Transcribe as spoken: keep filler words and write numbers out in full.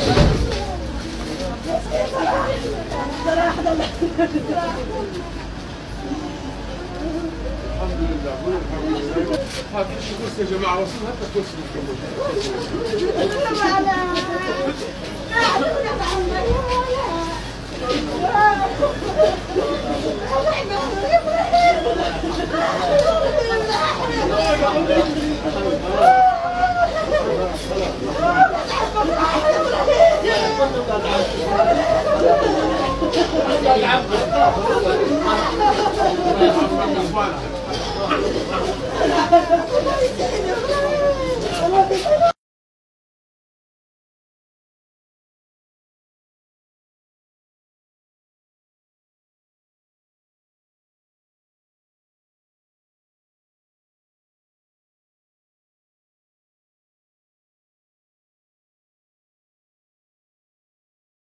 الحمد لله الحمد لله. هذا الكرسي يا جماعه وصل هذا الكرسي العب